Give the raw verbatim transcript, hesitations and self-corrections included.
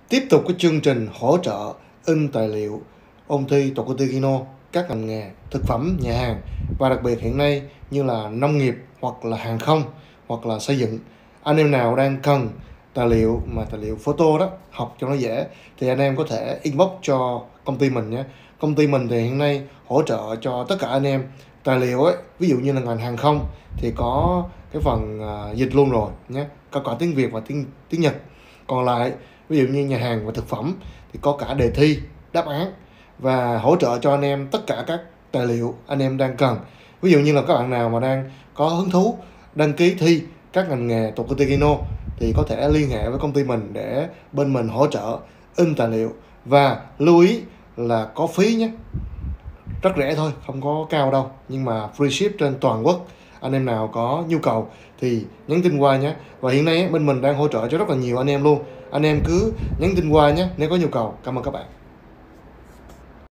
Tiếp tục cái chương trình hỗ trợ in tài liệu ôn thi Tokuto Kino các ngành nghề thực phẩm, nhà hàng và đặc biệt hiện nay như là nông nghiệp hoặc là hàng không hoặc là xây dựng. Anh em nào đang cần tài liệu mà tài liệu photo đó, học cho nó dễ thì anh em có thể inbox cho công ty mình nhé. Công ty mình thì hiện nay hỗ trợ cho tất cả anh em tài liệu ấy, ví dụ như là ngành hàng không thì có cái phần uh, dịch luôn rồi nhé, có cả tiếng Việt và tiếng tiếng Nhật. Còn lại ví dụ như nhà hàng và thực phẩm thì có cả đề thi, đáp án và hỗ trợ cho anh em tất cả các tài liệu anh em đang cần. Ví dụ như là các bạn nào mà đang có hứng thú đăng ký thi các ngành nghề Tokuto Kino thì có thể liên hệ với công ty mình để bên mình hỗ trợ in tài liệu. Và lưu ý là có phí nhé, rất rẻ thôi, không có cao đâu, nhưng mà free ship trên toàn quốc. Anh em nào có nhu cầu thì nhắn tin qua nhé. Và hiện nay bên mình đang hỗ trợ cho rất là nhiều anh em luôn. Anh em cứ nhắn tin qua nhé nếu có nhu cầu. Cảm ơn các bạn.